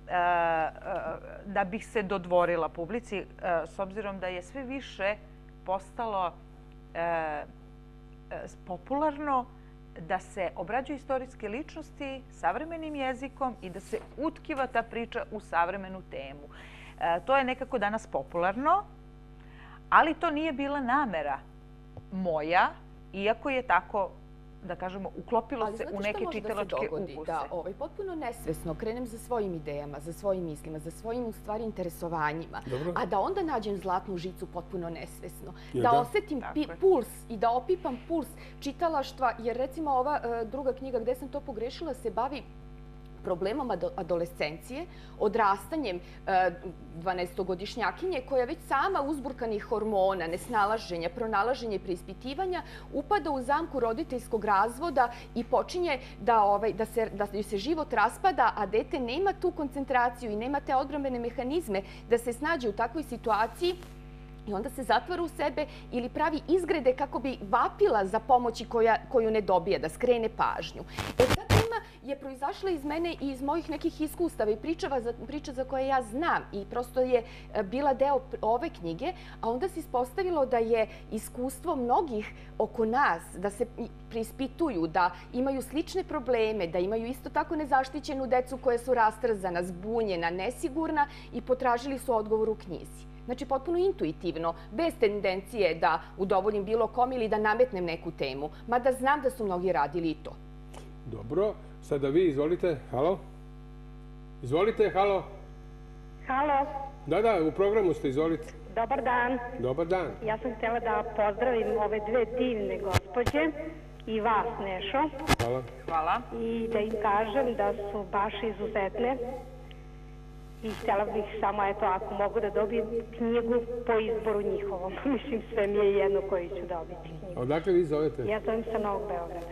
da bih se dodvorila publici, s obzirom da je sve više postalo popularno da se obrađuju istorijske ličnosti savremenim jezikom i da se utkiva ta priča u savremenu temu. To je nekako danas popularno, ali to nije bila namera moja, iako je tako, da kažemo, uklopilo se u neke čitalačke ukuse. Da, potpuno nesvesno krenem za svojim idejama, za svojim mislima, za svojim u stvari interesovanjima, a da onda nađem zlatnu žicu potpuno nesvesno. Da osetim puls i da opipam puls čitalaštva, jer recimo ova druga knjiga gde sam to pogrešila se bavi problemom adolescencije, odrastanjem 12-godišnjakinje koja već sama uzburkanih hormona, nesnalaženja, pronalaženja i preispitivanja upada u zamku roditeljskog razvoda i počinje da joj se život raspada, a dete nema tu koncentraciju i nema te odbrambene mehanizme da se snađe u takvoj situaciji. I onda se zatvara u sebe ili pravi izgrede kako bi vapila za pomoći koju ne dobije, da skrene pažnju. Ta tema je proizašla iz mene i iz mojih nekih iskustava i priča za koje ja znam i prosto je bila deo ove knjige, a onda se ispostavilo da je iskustvo mnogih oko nas, da se preispituju, da imaju slične probleme, da imaju isto tako nezaštićenu decu koja su rastrzana, zbunjena, nesigurna i potražili su odgovor u knjizi. Znači, potpuno intuitivno, bez tendencije da udovoljim bilo kom ili da nametnem neku temu. Mada znam da su mnogi radili i to. Dobro. Sada vi, izvolite. Halo? Izvolite, halo? Halo? Da, u programu ste, izvolite. Dobar dan. Dobar dan. Ja sam htjela da pozdravim ove dve divne gospođe i vas, Nešo. Hvala. Hvala. I da im kažem da su baš izuzetne. I htjela bih samo, eto, ako mogu da dobijem knjigu po izboru njihovom. Mislim, sve mi je jedno koji ću dobiti knjigu. Odakle vi zovete? Ja zovem sa Novog Beograda.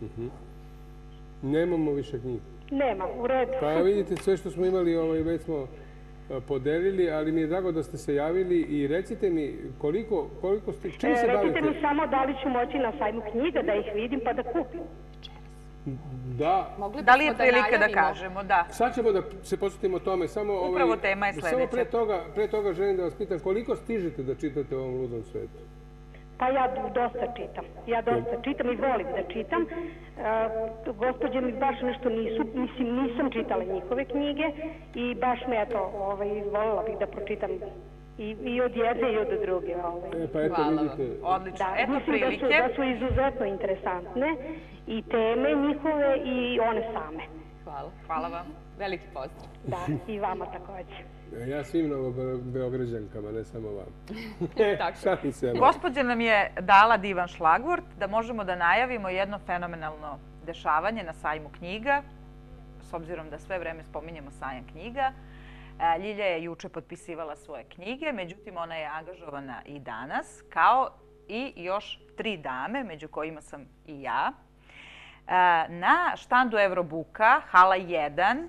Nemamo više knjiga. Nema, u redu. Pa vidite, sve što smo imali već smo podelili, ali mi je drago da ste se javili i recite mi koliko ste, čim se bavite? Recite mi samo da li ću moći na sajmu knjiga da ih vidim pa da kupim. Da li je prilika da kažemo? Da. Sad ćemo da se posvetimo tome. Upravo tema je sljedeća. Samo pre toga želim da vas pitam koliko stižete da čitate u ovom ludom svetu? Pa ja dosta čitam. Ja dosta čitam i volim da čitam. Gospođe mi baš nešto nisam čitala njihove knjige i baš me, eto, voljela bih da pročitam i od jedne i od druge. Pa eto, vidite. Odlično. Eto prilike. Mislim da su izuzetno interesantne i teme njihove i one same. Hvala. Hvala vam. Veliki pozdrav. Da, i vama također. Ja svim Beograđankama, ne samo vam. Gospođa nam je dala divan šlagvort da možemo da najavimo jedno fenomenalno dešavanje na sajmu knjiga, s obzirom da sve vreme spominjemo sajam knjiga. Ljilja je juče potpisivala svoje knjige, međutim ona je angažovana i danas, kao i još 3 dame, među kojima sam i ja. Na štandu Eurobuka, hala 1,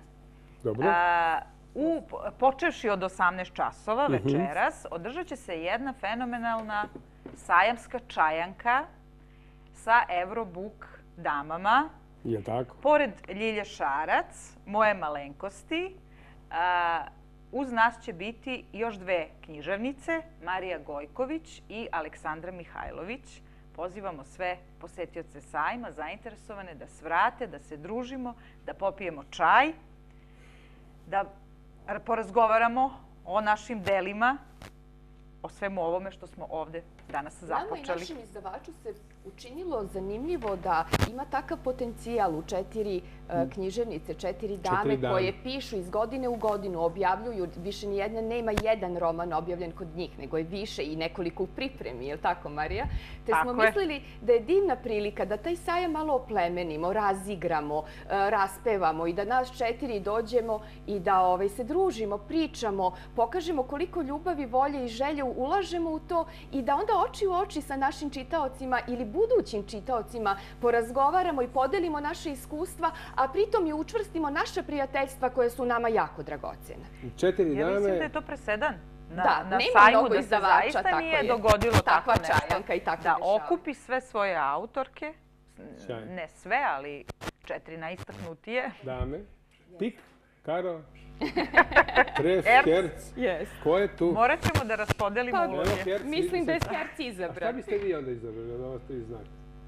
počevši od 18 časova večeras, održat će se jedna fenomenalna sajamska čajanka sa Eurobuk damama. Je tako? Pored Ljilje Šarac, moje malenkosti, uz nas će biti još 2 književnice, Marija Gojković i Aleksandra Mihajlović. Pozivamo sve posetioce sajma, zainteresovane da svrate, da se družimo, da popijemo čaj, da porazgovaramo o našim delima, o svemu ovome što smo ovde danas započeli. Nama i našem izdavaču se učinilo zanimljivo da ima takav potencijal u 4 književnice, 4 dame koje pišu iz godine u godinu, objavljuju, više nijedna nema jedan roman objavljen kod njih, nego je više i nekoliko u pripremi, je li tako, Marija? Te smo mislili da je divna prilika da taj sajam malo oplemenimo, razigramo, raspevamo i da nas 4 dođemo i da se družimo, pričamo, pokažemo koliko ljubavi, volje i želje ulažemo u to i da onda oči u oči sa našim čitaocima ili budućim čitaocima porazgovaramo i podelimo naše iskustva, a pritom i učvrstimo naša prijateljstva koje su nama jako dragocena. 4 dame... Ja mislim da je to presedan. Da, nema mnogo izdavača, zaista nije dogodilo tako nešto. Čajanka i tako da okupi sve svoje autorke, ne sve, ali 4 najistaknutije. Dame, Pik, Karo, Tref, Herc, ko je tu? Morat ćemo da raspodelimo uloge. Mislim da je Herc izabran. A šta biste vi onda izabrali, da vas to znate?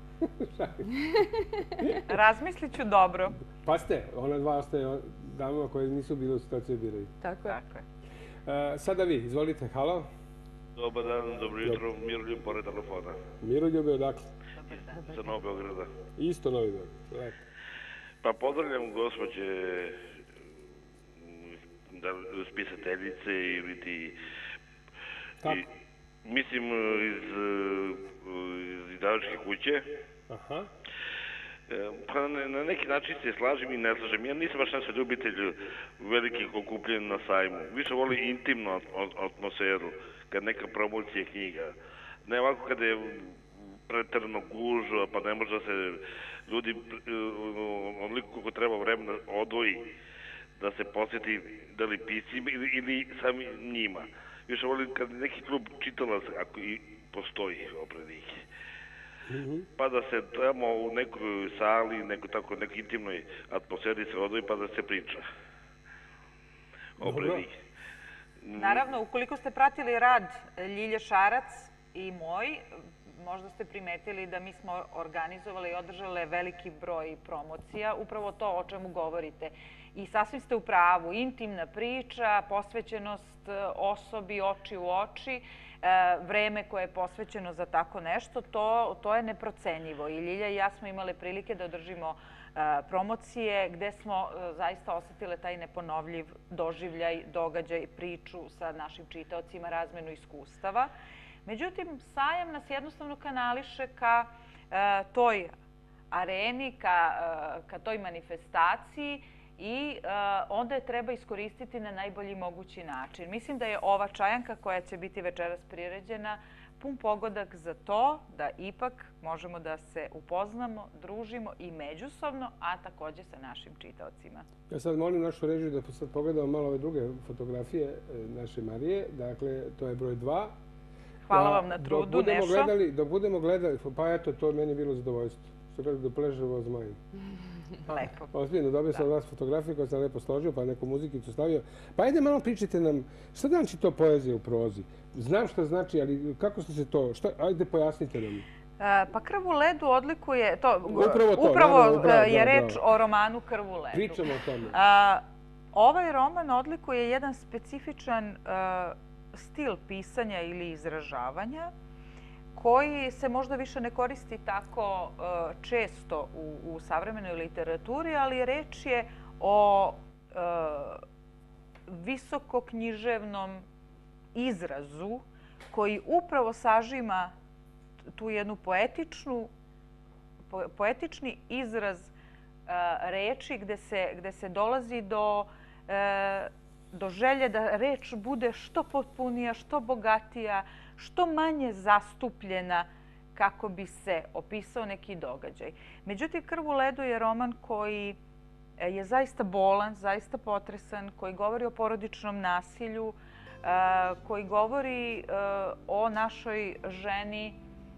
Razmislit ću dobro. Pa ste, ona 2 ostaje damama koje nisu bile u situaciji biraju. Tako je. Sada vi, izvolite, halo. Dobar dan, dobro jutro, Miroljub pored telefona. Miroljub je odakle? Sa Novog Beograda. Isto Novi Beograd. Pa pozdravljam gospođe spisateljice ili ti... Mislim iz izdavačke kuće. Pa na neki način se slažem i ne slažem. Ja nisam baš nešto ljubitelj velikih okupljenja na sajmu. Više voli intimnu atmosferu, kad neka promocija knjiga. Ne ovako kada je preterano gužva, pa ne može da se ljudi onoliko koliko treba vremena odvoji da se posjeti da li piscima ili sami njima. Više volim kad neki klub čitalac, ako i postoji opred njih. Pa da se tamo u nekoj sali, nekoj intimnoj atmosferi se odvoji pa da se priča opred njih. Naravno, ukoliko ste pratili rad Ljilje Šarac i moj, možda ste primetili da mi smo organizovali i održali veliki broj promocija, upravo to o čemu govorite. I sasvim ste u pravu, intimna priča, posvećenost osobi oči u oči, vreme koje je posvećeno za tako nešto, to je neprocenjivo. I Ljilja i ja smo imali prilike da održimo promocije gde smo zaista osetile taj neponovljiv doživljaj, događaj, priču sa našim čitaocima, razmenu iskustava. Međutim, sajam nas jednostavno kanališe ka toj areni, ka toj manifestaciji i onda je treba iskoristiti na najbolji mogući način. Mislim da je ova čajanka koja će biti večeras priređena pun pogodak za to da ipak možemo da se upoznamo, družimo i međusobno, a takođe sa našim čitaocima. Ja sad molim našu režiju da sad pogledamo malo ove druge fotografije naše Marije. Dakle, to je broj 2. Hvala vam na trudu, Nešo. Dok budemo gledali, pa eto, to meni je bilo zadovoljstvo. Što gleda da pleževo zmajim. Lepo. Ozbiljno, dobio sam od vas fotografiju koju sam lepo složio, pa neku muzikicu stavio. Pa ajde malo pričajte nam, šta znači to poezija u prozi? Znam što znači, ali kako ste se to, ajde pojasnite nam. Pa Krv u ledu odlikuje, upravo je reč o romanu Krv u ledu. Pričamo o tome. Ovaj roman odlikuje jedan specifičan stil pisanja ili izražavanja koji se možda više ne koristi tako često u savremenoj literaturi, ali reč je o visokoknjiževnom izrazu koji upravo sažima tu jednu poetični izraz reči gde se dolazi do želje da reč bude što potpunija, što bogatija, što manje zastupljena kako bi se opisao neki događaj. Međutim, Krv u ledu je roman koji je zaista bolan, zaista potresan, koji govori o porodičnom nasilju, koji govori o našoj ženi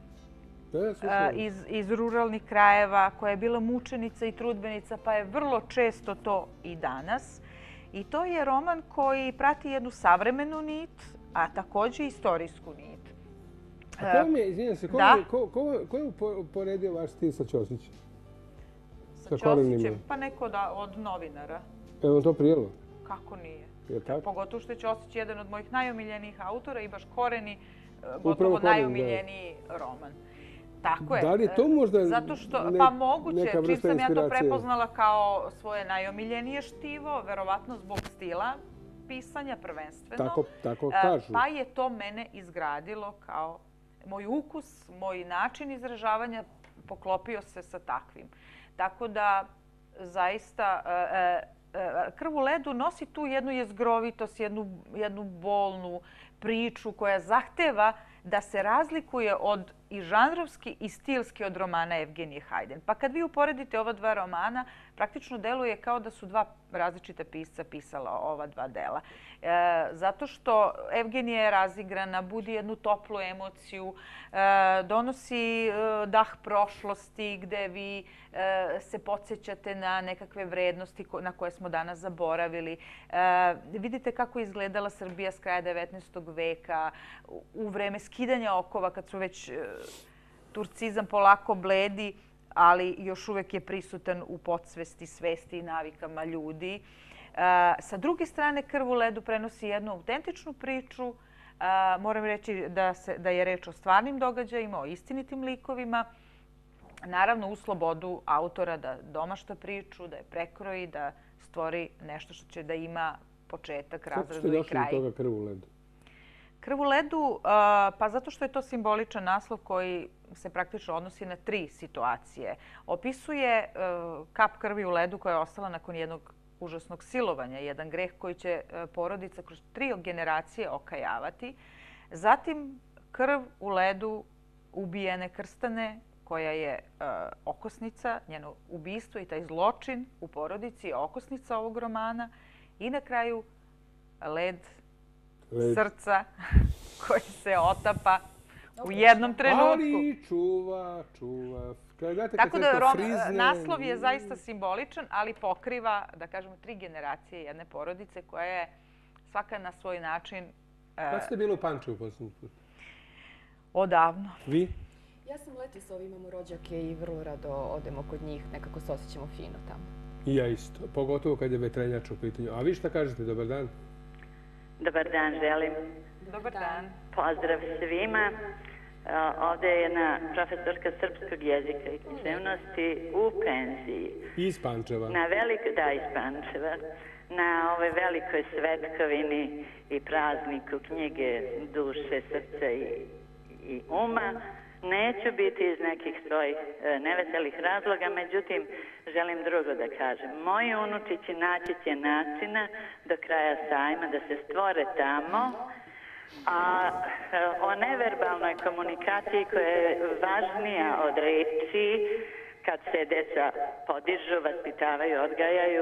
iz ruralnih krajeva koja je bila mučenica i trudbenica, pa je vrlo često to i danas. I to je roman koji prati jednu savremenu nit, a takođe i istorijsku nit. A ko je, izvinjam se, ko je uporedio vaš stil sa Ćosićem? Sa Ćosićem? Pa neko od novinara. Je vam to prijelo? Kako nije? Pogotovo što je Ćosić jedan od mojih najomiljenijih autora i baš Koreni, gotovo najomiljeniji roman. Tako je. Da li je to možda zato što, pa moguće, čim sam ja to prepoznala kao svoje najomiljenije štivo, verovatno zbog stila pisanja prvenstveno. Tako kažu. Pa je to mene izgradilo kao moj ukus, moj način izražavanja poklopio se sa takvim. Tako da, zaista, Krv u ledu nosi tu jednu jezgrovitost, jednu bolnu priču koja zahteva da se razlikuje i žanrovski i stilski od romana Evgenije Hajden. Pa kad vi uporedite ova dva romana, praktično deluje kao da su dva različita pisca pisala ova dva dela. Zato što Evgenija je razigrana, budi jednu toplu emociju, donosi dah prošlosti gde vi se podsjećate na nekakve vrednosti na koje smo danas zaboravili. Vidite kako je izgledala Srbija s kraja 19. veka, u vreme skidanja okova, kad su već turcizam polako bledi, ali još uvek je prisutan u podsvesti, svesti i navikama ljudi. Sa druge strane, Krv u ledu prenosi jednu autentičnu priču. Moram reći da je reč o stvarnim događajima, o istinitim likovima. Naravno, u slobodu autora da domašta priču, da je prekroji, da stvori nešto što će da ima početak, razradu i kraj. Kako ste došli do toga Krv u ledu? Krv u ledu, pa zato što je to simboličan naslov koji se praktično odnosi na 3 situacije. Opisuje kap krvi u ledu koja je ostala nakon jednog užasnog silovanja, jedan greh koji će porodica kroz 3 generacije okajavati. Zatim krv u ledu ubijene krstane, koja je okosnica, njeno ubistvo i taj zločin u porodici je okosnica ovog romana. I na kraju led srca koji se otapa u jednom trenutku. Ali čuva. Tako da naslov je zaista simboličan, ali pokriva, da kažemo, 3 generacije jedne porodice koja je svaka na svoj način... Kad ste bili u Pančevu posljednji put? Odavno. Vi? Ja sam letos, imamo rođake i vrlo rado odemo kod njih, nekako se osjećamo fino tamo. I ja isto, pogotovo kad je vetrenjač u pitanju. A vi šta kažete? Dobar dan. Dobar dan želim. Dobar dan. Pozdrav svima. Ovdje je jedna profesorka srpskog jezika i književnosti u penziji. Iz Pančeva. Da, iz Pančeva. Na ovoj velikoj svetkovini i prazniku knjige duše, srca i uma. Neću biti iz nekih svojih neveselih razloga, međutim, želim drugo da kažem. Moji unučići naći će načina do kraja sajma da se stvore tamo, a o neverbalnoj komunikaciji koja je važnija od reči, kad se deca podižu, vaspitavaju, odgajaju,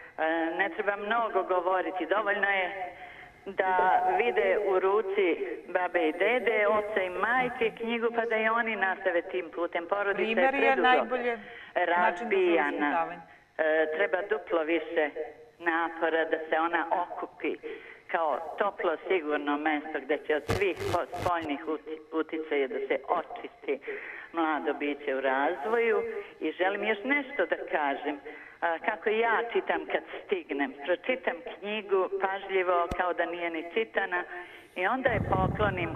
ne treba mnogo govoriti. Dovoljno je da vide u ruci babe i dede, oca i majke knjigu, pa da i oni nastave tim putem. Porodica je predugo razbijana. Treba duplo više napora da se ona okupi kao toplo, sigurno mesto gde će od svih spoljnih uticaja da se očisti mlado biće u razvoju. I želim još nešto da kažem. Kako ja čitam kad stignem. Pročitam knjigu pažljivo kao da nije ni čitana i onda je poklonim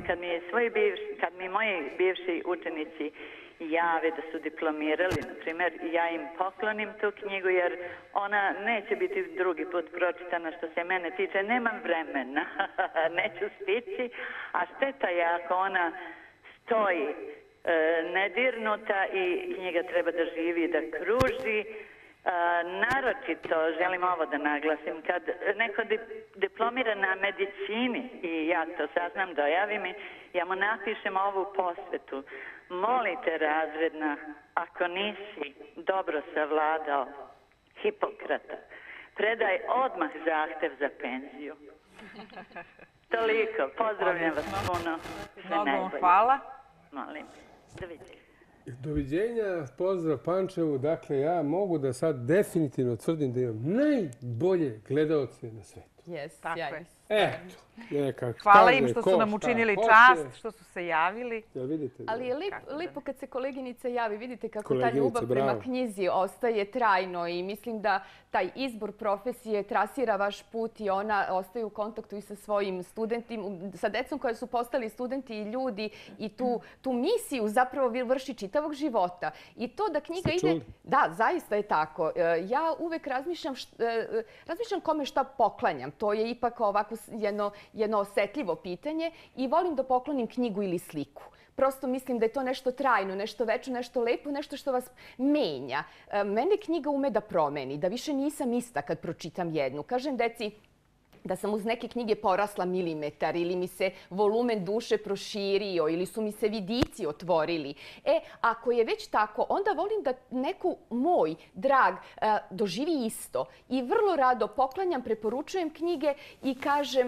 kad mi moji bivši učenici jave da su diplomirali, na primjer, ja im poklonim tu knjigu jer ona neće biti drugi put pročitana što se mene tiče. Nemam vremena, neću stići, a šteta je ako ona stoji nedirnuta i knjiga treba da živi, da kruži. Naročito želim ovo da naglasim, kad neko diplomira na medicini i ja to saznam, dojavi mi, ja mu napišem ovu posvetu. Molite razredna, ako nisi dobro savladao Hipokrata, predaj odmah zahtev za penziju. Toliko, pozdravljam vas puno. Mnogo hvala. Molim, doviđenja. Doviđenja, pozdrav Pančevu. Dakle, ja mogu da sad definitivno tvrdim da imam najbolje gledalce na svetu. Eto, nekako. Hvala im što su nam učinili čast, što su se javili. Ali je lipo kad se koleginica javi. Vidite kako ta ljubav prema knjizi ostaje trajno i mislim da taj izbor profesije trasira vaš put i ona ostaje u kontaktu i sa svojim studentima, sa decom koja su postali studenti i ljudi i tu misiju zapravo vrši čitavog života. I to da knjiga ide... Da, zaista je tako. Ja uvek razmišljam kome šta poklanjam. To je ipak ovako jedno osetljivo pitanje i volim da poklonim knjigu ili sliku. Prosto mislim da je to nešto trajno, nešto večno, nešto lepo, nešto što vas menja. Mene knjiga ume da promeni, da više nisam ista kad pročitam jednu. Kažem deci da sam uz neke knjige porasla milimetar ili mi se volumen duše proširio ili su mi se vidici otvorili. Ako je već tako, onda volim da neko moj drag doživi isto. I vrlo rado poklanjam, preporučujem knjige i kažem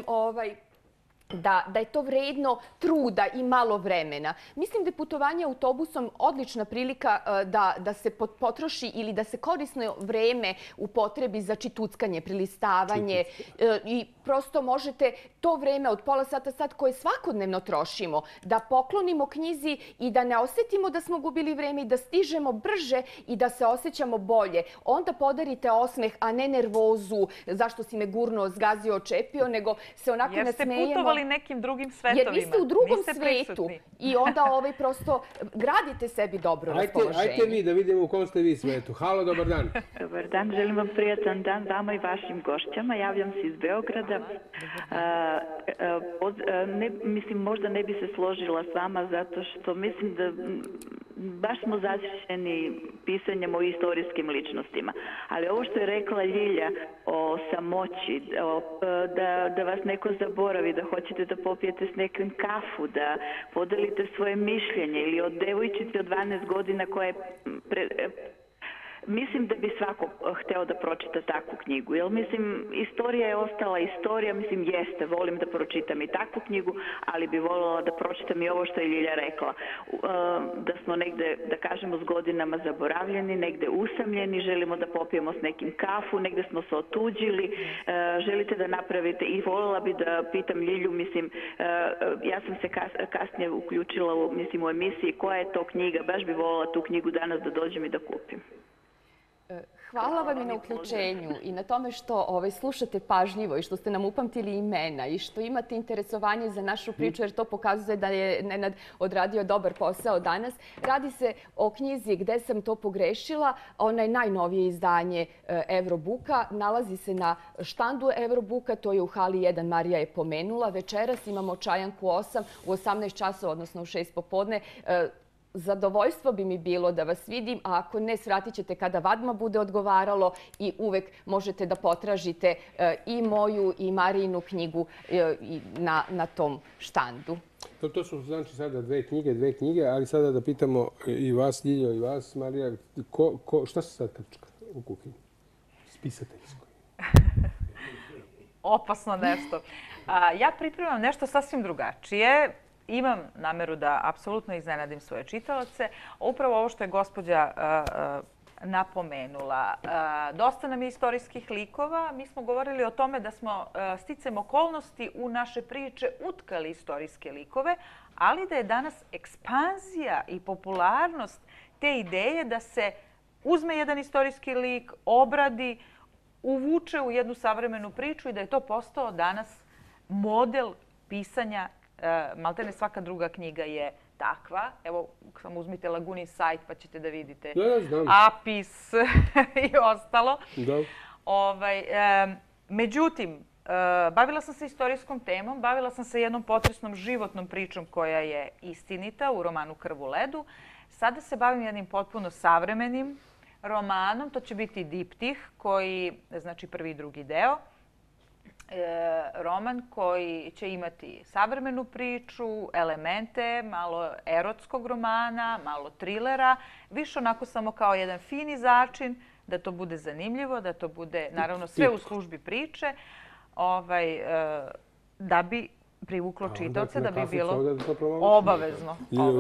da je to vredno truda i malo vremena. Mislim da je putovanje autobusom odlična prilika da se potroši ili da se korisno vreme upotrebi za čituckanje, prilistavanje i prosto možete to vreme od pola sata, sat koje svakodnevno trošimo da poklonimo knjizi i da ne osetimo da smo gubili vreme i da stižemo brže i da se osjećamo bolje. Onda podarite osmeh, a ne nervozu zašto si me gurno, zgazio, očepio, nego se onako nasmejemo. nekim drugim svetovima. Jer vi ste u drugom svetu i onda prosto gradite sebi dobro raspoloženje. Ajte vi da vidimo u kom ste vi svetu. Halo, dobar dan. Dobar dan, želim vam prijatan dan vama i vašim gošćama. Javljam se iz Beograda. Mislim, možda ne bi se složila s vama zato što mislim da baš smo zasićeni pisanjem o istorijskim ličnostima. Ali ovo što je rekla Ljilja o samoći, da vas neko zaboravi, da hoćete da popijete s nekim kafu, da podelite svoje mišljenje ili od devojčice od 12 godina koja je... Mislim da bi svako hteo da pročita takvu knjigu. Jer mislim, istorija je ostala istorija, mislim jeste, volim da pročitam i takvu knjigu, ali bi voljela da pročitam i ovo što je Ljilja rekla. Da smo negde, da kažemo, s godinama zaboravljeni, negde usamljeni, želimo da popijemo s nekim kafu, negde smo se otuđili, želite da napravite i voljela bi da pitam Ljilju, mislim, ja sam se kasnije uključila u emisiji koja je to knjiga, baš bi voljela tu knjigu danas da dođem i da kupim. Hvala vam i na uključenju i na tome što slušate pažljivo i što ste nam upamtili imena i što imate interesovanje za našu priču, jer to pokazuje da je Nenad odradio dobar posao danas. Radi se o knjizi Gde sam to pogrešila. Ona je najnovije izdanje Eurobuka. Nalazi se na štandu Eurobuka, to je u hali 1, Marija je pomenula. Večeras imamo čajanku 8 u 18 časova, odnosno u 6 popodne. Zadovoljstvo bi mi bilo da vas vidim, a ako ne, svratit ćete kada vama bude odgovaralo i uvek možete da potražite i moju i Marijinu knjigu na tom štandu. To su znači sada dve knjige, ali sada da pitamo i vas, Ljiljo, i vas, Marija, šta se sad trčka u kuhinji? Spisateljskoj. Opasno nešto. Ja pripremam nešto sasvim drugačije. Imam nameru da apsolutno iznenadim svoje čitalace. Upravo ovo što je gospođa napomenula. Dosta nam je istorijskih likova. Mi smo govorili o tome da smo sticajem okolnosti u naše priče utkali istorijske likove, ali da je danas ekspanzija i popularnost te ideje da se uzme jedan istorijski lik, obradi, uvuče u jednu savremenu priču i da je to postao danas model pisanja. Maltene svaka druga knjiga je takva. Evo, samo uzmite Lagunin sajt pa ćete da vidite Apis i ostalo. Međutim, bavila sam se istorijskom temom, bavila sam se jednom potresnom životnom pričom koja je istinita u romanu Krv u ledu. Sada se bavim jednim potpuno savremenim romanom. To će biti diptih, koji, znači prvi i drugi deo. Roman koji će imati savremenu priču, elemente, malo erotskog romana, malo trilera, više onako samo kao jedan fini začin, da to bude zanimljivo, da to bude, naravno, sve u službi priče, da bi privuklo čitaoce, da bi bilo obavezno.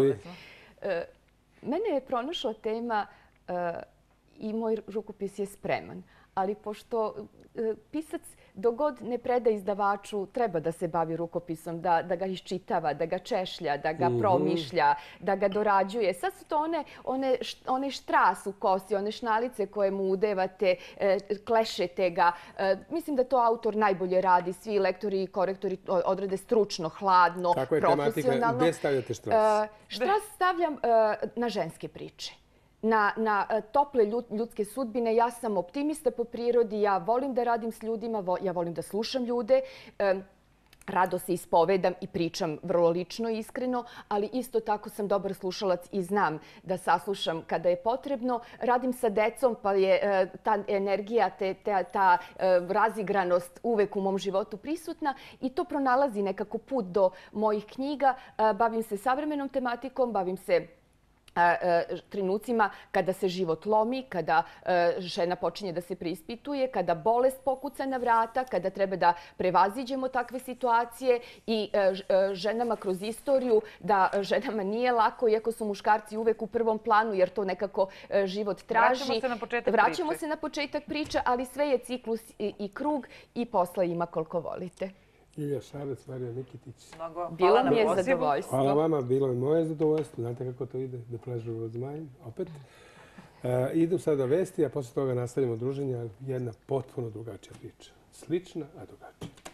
Mene je pronašla tema i moj rukopis je spreman, ali pošto pisac dok god ne preda izdavaču treba da se bavi rukopisom, da ga iščitava, da ga češlja, da ga promišlja, da ga dorađuje. Sad su to one štras u kosi, one šnalice koje mu udevate, klešete ga. Mislim da to autor najbolje radi. Svi lektori i korektori odrade stručno, hladno, profesionalno. Kako je tematika? Gde stavljate štras? Štras stavljam na ženske priče. Na tople ljudske sudbine. Ja sam optimista po prirodi, ja volim da radim s ljudima, ja volim da slušam ljude. Rado se ispovedam i pričam vrlo lično i iskreno, ali isto tako sam dobar slušalac i znam da saslušam kada je potrebno. Radim sa decom, pa je ta energija, ta razigranost uvek u mom životu prisutna i to pronalazi nekako put do mojih knjiga. Bavim se savremenom tematikom, bavim se trenucima kada se život lomi, kada žena počinje da se preispituje, kada bolest pokuca na vrata, kada treba da prevaziđemo takve situacije i ženama kroz istoriju, da ženama nije lako, iako su muškarci uvek u prvom planu, jer to nekako život traži. Vraćamo se na početak priče, ali sve je ciklus i krug i posla ima koliko volite. Ljilja Šarac, Marija Nikitić. Bilo mi je zadovoljstvo. Hvala vama, bilo je moje zadovoljstvo. Znate kako to ide? The pleasure was mine. Opet. Idu sada vesti, a posle toga nastavljamo druženje. Jedna potpuno drugačija priča. Slična, a drugačija.